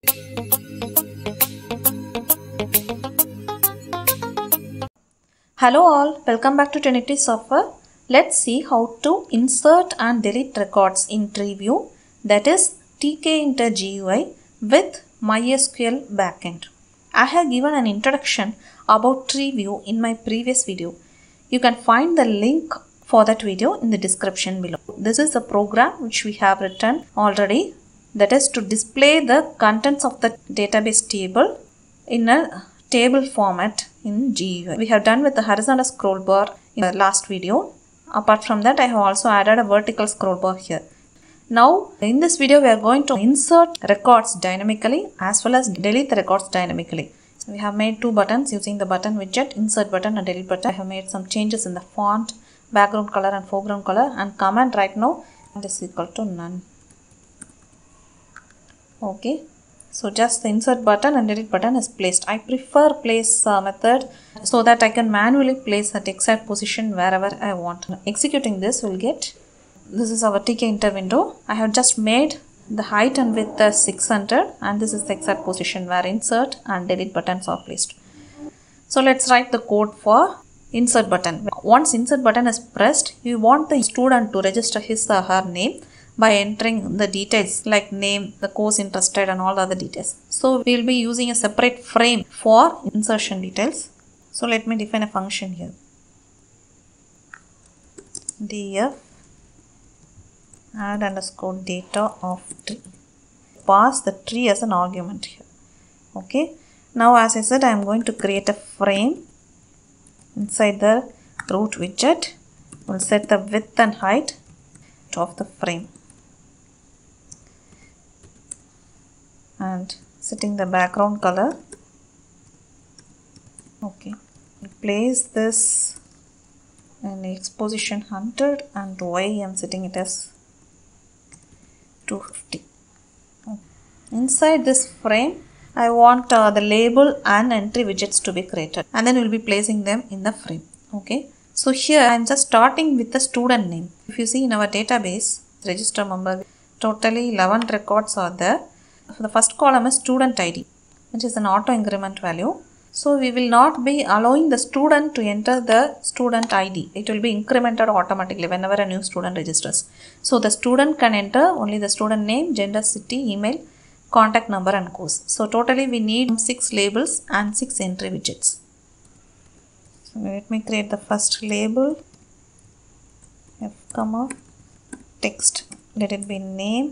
Hello all, welcome back to Trinity Software. Let's see how to insert and delete records in TreeView, that is tkinter GUI with MySQL backend. I have given an introduction about TreeView in my previous video. You can find the link for that video in the description below. This is a program which we have written already, that is to display the contents of the database table in a table format in GUI. We have done with the horizontal scroll bar in the last video. Apart from that, I have also added a vertical scroll bar here. Now, in this video, we are going to insert records dynamically as well as delete the records dynamically. So we have made two buttons using the button widget, insert button and delete button. I have made some changes in the font, background color and foreground color, and command right now is equal to none. Okay. So just the insert button and delete button is placed. I prefer place method so that I can manually place at exact position wherever I want. Executing this will get, this is our tkinter window. I have just made the height and width as 600 and this is the exact position where insert and delete buttons are placed. So let's write the code for insert button. Once insert button is pressed, you want the student to register his or her name by entering the details like name, the course interested and all the other details. So we will be using a separate frame for insertion details. So let me define a function here. df add underscore data of tree. Pass the tree as an argument here. Okay. Now as I said, I am going to create a frame inside the root widget. We'll set the width and height of the frame. And setting the background color. Okay, place this in X position 100 and Y I am setting it as 250. Okay. Inside this frame, I want the label and entry widgets to be created, and then we'll be placing them in the frame. Okay, so here I am just starting with the student name. If you see in our database register member, totally 11 records are there. So the first column is student ID, which is an auto increment value. So we will not be allowing the student to enter the student ID. It will be incremented automatically whenever a new student registers. So the student can enter only the student name, gender, city, email, contact number and course. So totally we need 6 labels and 6 entry widgets. So let me create the first label, f comma text. Let it be name.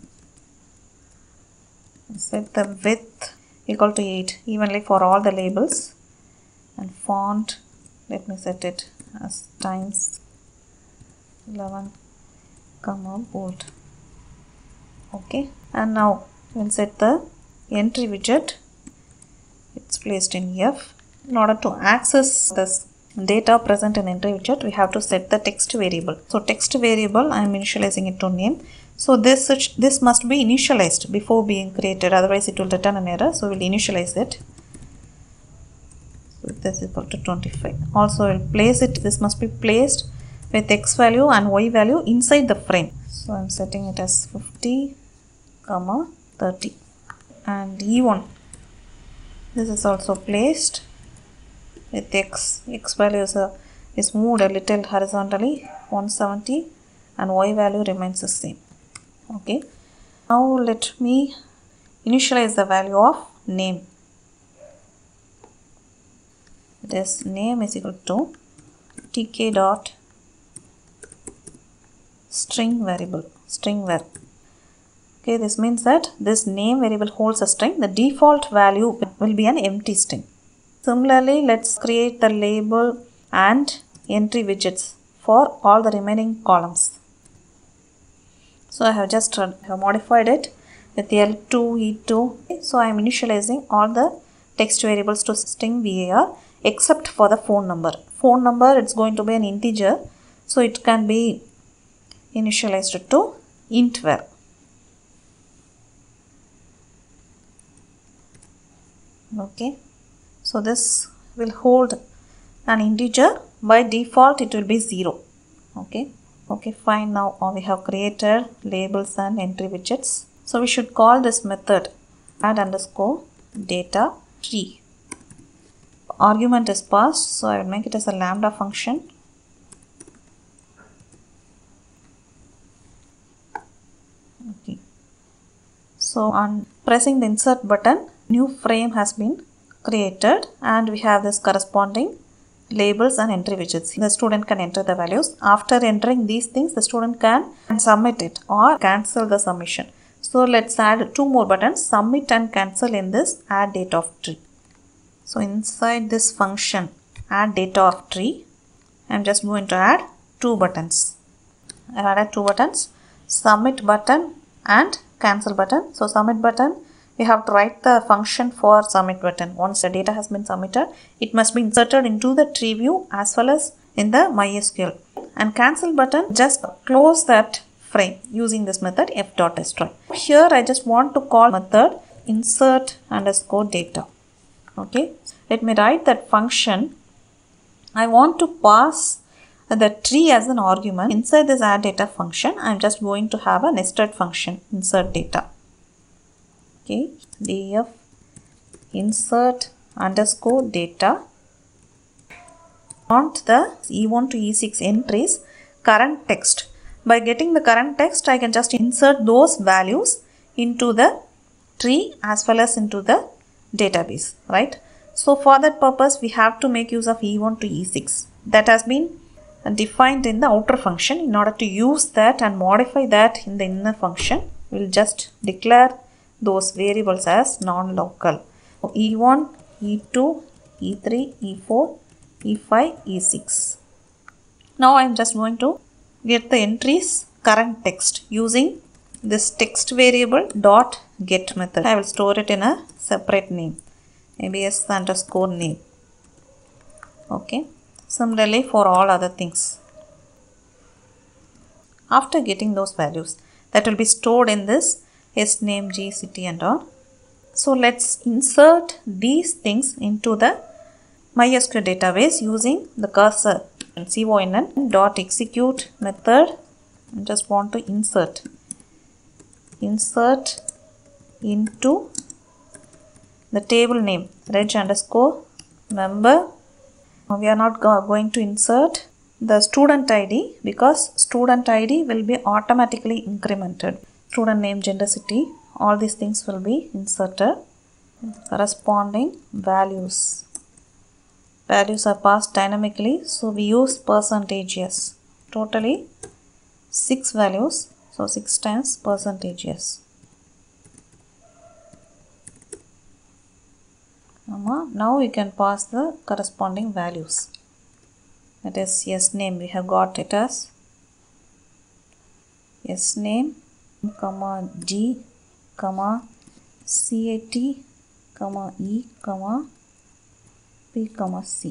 Set the width equal to 8 evenly for all the labels, and font, let me set it as Times 11 comma bold. Okay, and now we'll set the entry widget. It's placed in F. In order to access this data present in entry widget, we have to set the text variable. So text variable, I am initializing it to name. So this must be initialized before being created, otherwise it will return an error. So we'll initialize it. So this is equal to 25. Also we'll place it, this must be placed with X value and Y value inside the frame. So I'm setting it as 50, 30. And E1, this is also placed with X value is moved a little horizontally 170 and Y value remains the same. Okay, now let me initialize the value of name. This name is equal to tk dot string variable, string var. Okay, this means that this name variable holds a string. The default value will be an empty string. Similarly, let's create the label and entry widgets for all the remaining columns. So I have just modified it with L2, E2. So I am initializing all the text variables to string var except for the phone number. Phone number, it's going to be an integer, so it can be initialized to int var. Okay, so this will hold an integer. By default it will be 0. Okay, fine. Now we have created labels and entry widgets. So we should call this method add underscore data tree. Argument is passed, so I will make it as a lambda function. Okay. So on pressing the insert button, new frame has been created and we have this corresponding labels and entry widgets. The student can enter the values. After entering these things, the student can submit it or cancel the submission. So let's add two more buttons, submit and cancel, in this add data of tree. So inside this function add data of tree, I'm just going to add two buttons. I added two buttons, submit button and cancel button. So submit button, we have to write the function for submit button. Once the data has been submitted, it must be inserted into the tree view as well as in the MySQL. And cancel button, just close that frame using this method f.destroy. Here I just want to call method insert underscore data. Okay, let me write that function. I want to pass the tree as an argument. Inside this add data function, I am just going to have a nested function, insert data. Okay, df insert underscore data. Want the E1 to E6 entries current text. By getting the current text, I can just insert those values into the tree as well as into the database, right? So for that purpose, we have to make use of E1 to E6. That has been defined in the outer function. In order to use that and modify that in the inner function, we will just declare those variables as non-local. So E1, E2, E3, E4, E5, E6. Now I am just going to get the entries current text using this text variable dot get method. I will store it in a separate name, maybe s underscore name. Okay. Similarly for all other things. After getting those values, that will be stored in this s name, g, city and all. So let's insert these things into the MySQL database using the cursor conn dot execute method. I just want to insert into the table name reg underscore member. We are not going to insert the student ID because student ID will be automatically incremented. Student name, gender, city, all these things will be inserted. Corresponding values. Values are passed dynamically, so we use percentage yes. Totally 6 values, so 6 times percentage yes. Now we can pass the corresponding values. That is yes name, we have got it as yes name, comma G, comma CAT, comma E, comma P, comma C.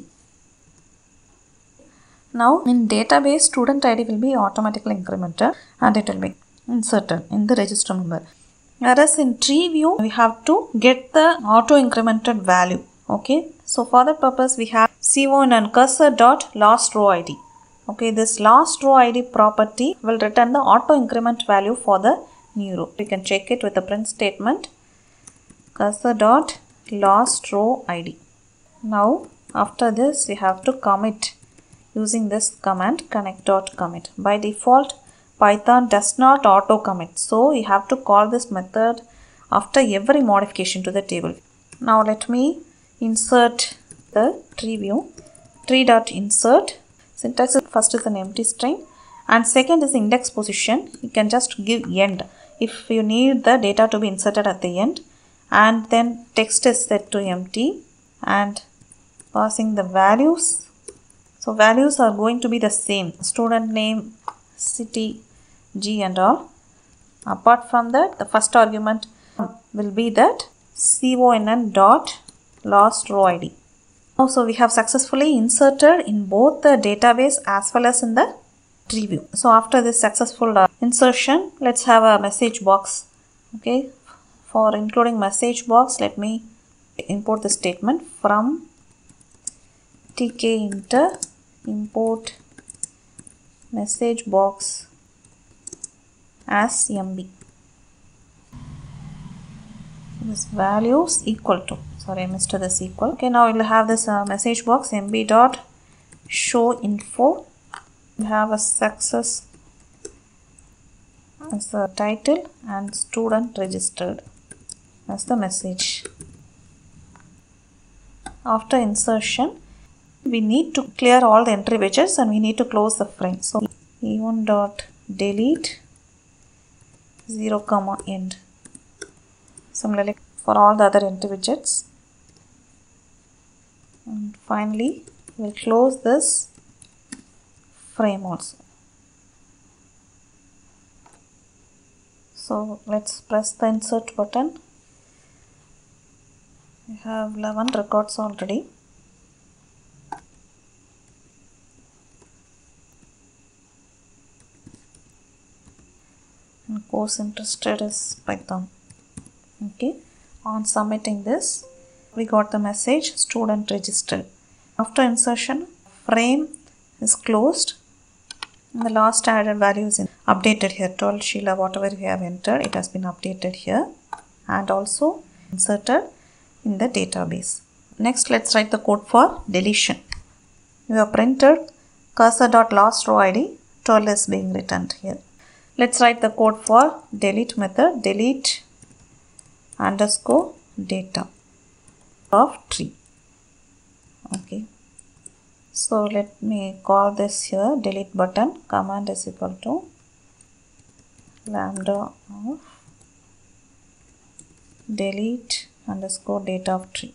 Now in database, student ID will be automatically incremented and it will be inserted in the register number. Whereas in tree view, we have to get the auto incremented value. Okay, so for that purpose, we have con and cursor dot last row ID. Okay, this last row ID property will return the auto increment value for the new row. You can check it with the print statement cursor dot last row ID. Now after this, we have to commit using this command connect.commit. By default, Python does not auto commit, so you have to call this method after every modification to the table. Now let me insert the tree view. Tree.insert. Syntax first is an empty string and second is index position. You can just give end if you need the data to be inserted at the end, and then text is set to empty and passing the values. So values are going to be the same, student name, city, G and all. Apart from that, the first argument will be that conn dot last row ID. Also, we have successfully inserted in both the database as well as in the tree view. So after this successful insertion, let's have a message box. Okay, for including message box, let me import the statement from tkinter import message box as MB. this values equal to, sorry I missed this equal. Okay, now we'll have this message box mb dot show info. We have a success as the title and student registered as the message. After insertion, we need to clear all the entry widgets and we need to close the frame. So e1 dot delete 0 comma end. Similarly for all the other entry widgets. And finally, we'll close this frame also. So let's press the insert button. We have 11 records already. And course interested is Python. Okay, on submitting this, we got the message student registered. After insertion, frame is closed. And the last added value is updated here. 12 Sheila, whatever we have entered, it has been updated here and also inserted in the database. Next, let's write the code for deletion. We have printed cursor.last row ID, 12 is being returned here. Let's write the code for delete method, delete underscore data of tree. Okay. So let me call this here delete button. Command is equal to lambda of delete underscore data of tree.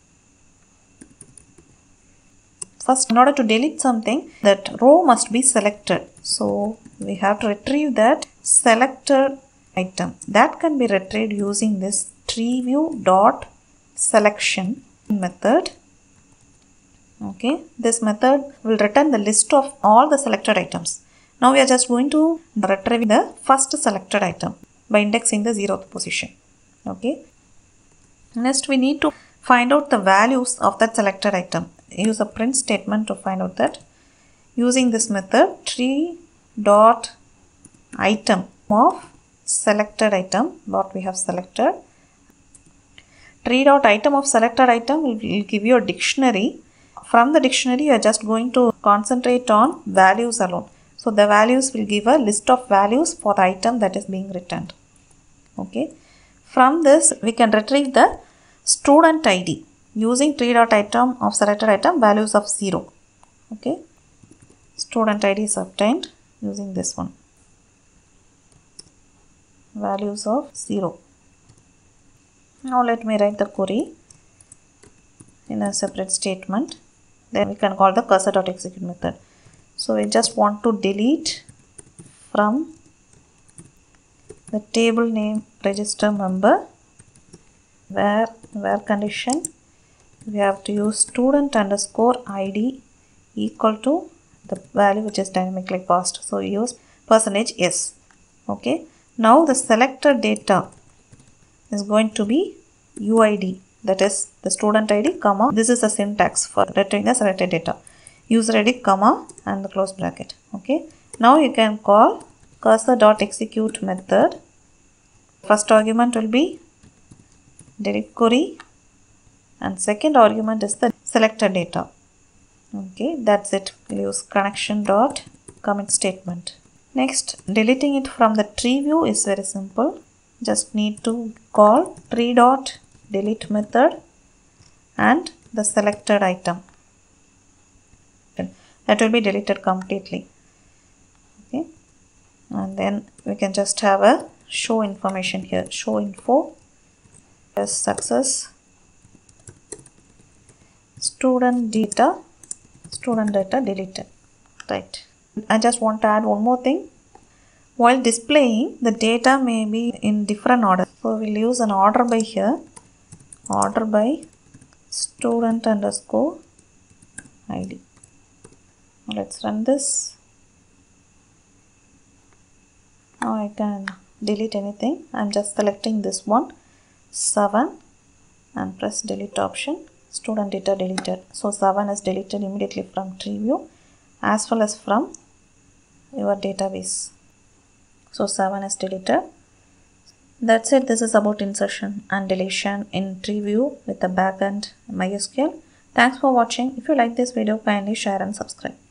First, in order to delete something, that row must be selected. So we have to retrieve that selected item. That can be retrieved using this treeview dot selection method. Okay, this method will return the list of all the selected items. Now we are just going to retrieve the first selected item by indexing the 0th position. Okay. Next, we need to find out the values of that selected item. Use a print statement to find out that. Using this method, tree dot item of selected item, what we have selected. Tree dot item of selected item will give you a dictionary. From the dictionary, you are just going to concentrate on values alone. So the values will give a list of values for the item that is being returned. Okay. From this, we can retrieve the student ID using tree dot item of selected item values of 0. Okay. Student ID is obtained using this one. Values of 0. Now let me write the query in a separate statement. Then we can call the cursor.execute method. So we just want to delete from the table name register member where condition we have to use student underscore ID equal to the value which is dynamically passed. So we use %s. Okay. Now the selected data is going to be UID, that is the student ID, comma, this is the syntax for retrieving the selected data, user ID, comma, and the close bracket. Okay. Now you can call cursor.execute method. First argument will be delete query and second argument is the selected data. Okay, that's it. We'll use connection dot commit statement. Next, deleting it from the tree view is very simple. Just need to call tree dot delete method and the selected item. That will be deleted completely. Okay, and then we can just have a show information here. Show info as success student data deleted. Right. I just want to add one more thing. While displaying, the data may be in different order. So we'll use an order by here. Order by student underscore ID. Now let's run this. Now I can delete anything. I'm just selecting this one, 7, and press delete option. Student data deleted. So 7 is deleted immediately from tree view as well as from your database. So 7 is deleted. That's it. This is about insertion and deletion in TreeView with the backend MySQL. Thanks for watching. If you like this video, kindly share and subscribe.